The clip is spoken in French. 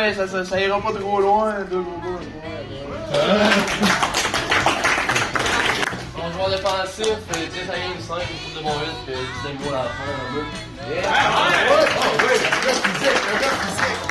Ouais, ça ira pas trop loin, 2 gros gars. Mon joueur défensif, 10 à game 5, une coupe de bon 8, puis 19 goals à la fin, un peu. Ouais, un gars physique.